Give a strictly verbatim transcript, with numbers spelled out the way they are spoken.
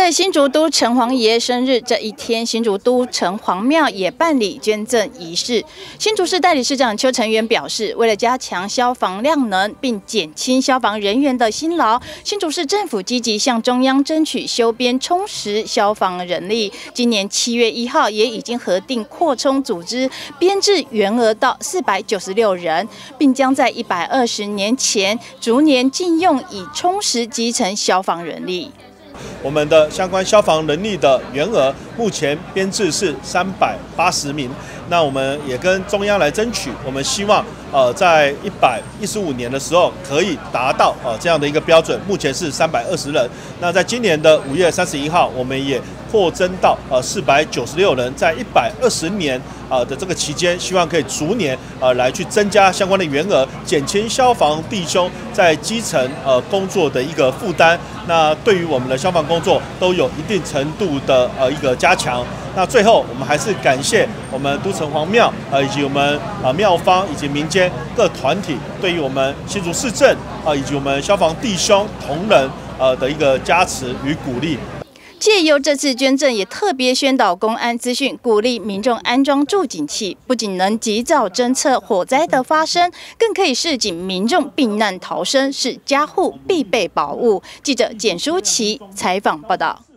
在新竹都城隍爷生日这一天，新竹都城隍庙也办理捐赠仪式。新竹市代理市长邱成元表示，为了加强消防量能，并减轻消防人员的辛劳，新竹市政府积极向中央争取修编充实消防人力。今年七月一号，也已经核定扩充组织编制员额到四百九十六人，并将在一百二十年前逐年禁用以充实基层消防人力。 我们的相关消防人力的员额目前编制是三百八十名，那我们也跟中央来争取，我们希望呃在一百一十五年的时候可以达到呃这样的一个标准，目前是三百二十人。那在今年的五月三十一号，我们也扩增到呃四百九十六人，在一百二十年啊的这个期间，希望可以逐年呃来去增加相关的员额，减轻消防弟兄在基层呃工作的一个负担。那对于我们的消防工作都有一定程度的呃一个加强。那最后，我们还是感谢我们都城隍庙呃以及我们啊庙方以及民间各团体对于我们新竹市政啊以及我们消防弟兄同仁呃的一个加持与鼓励。 借由这次捐赠，也特别宣导公安资讯，鼓励民众安装助警器，不仅能及早侦测火灾的发生，更可以示警民众避难逃生是家户必备宝物。记者简舒琪采访报道。